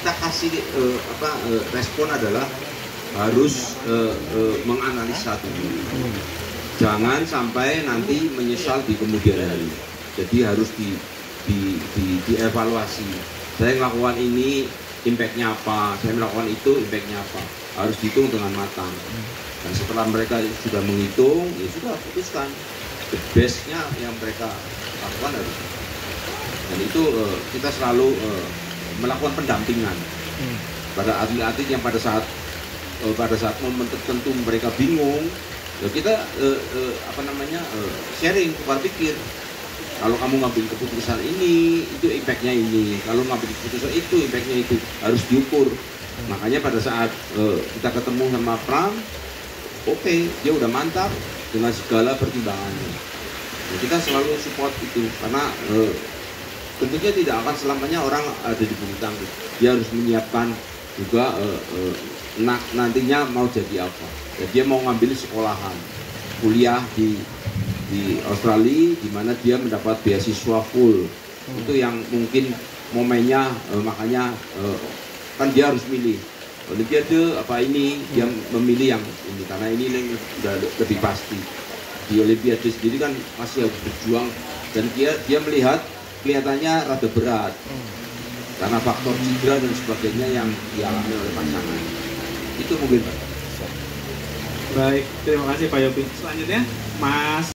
kita kasih respon adalah harus menganalisa dulu. Jangan sampai nanti menyesal di kemudian hari. Jadi harus dievaluasi. Saya melakukan ini, impact-nya apa? Saya melakukan itu, impact-nya apa? Harus dihitung dengan matang. Dan setelah mereka sudah menghitung, ya sudah putuskan. The best-nya yang mereka lakukan harus. Dan itu kita selalu melakukan pendampingan pada atlet-atlet yang pada saat momen tertentu mereka bingung, ya kita sharing, tukar pikir. Kalau kamu ngambil keputusan ini, itu impact-nya ini. Kalau ngambil keputusan itu, impact-nya itu harus diukur. Makanya pada saat kita ketemu sama Pram, oke, dia udah mantap dengan segala pertimbangannya. Nah, kita selalu support itu karena tentunya tidak akan selamanya orang ada di bulu tangkis. Dia harus menyiapkan juga nantinya mau jadi apa. Ya, dia mau ngambil sekolahan, kuliah di Australia, di mana dia mendapat beasiswa full. Itu yang mungkin momennya, makanya kan dia harus milih Olimpiade apa ini, dia memilih yang ini karena ini sudah lebih pasti. Di Olimpiade sendiri kan masih harus berjuang dan dia melihat kelihatannya rada berat karena faktor cedera dan sebagainya yang dialami oleh pasangan. Itu mungkin Pak. Baik, terima kasih Pak Yopi. Selanjutnya Mas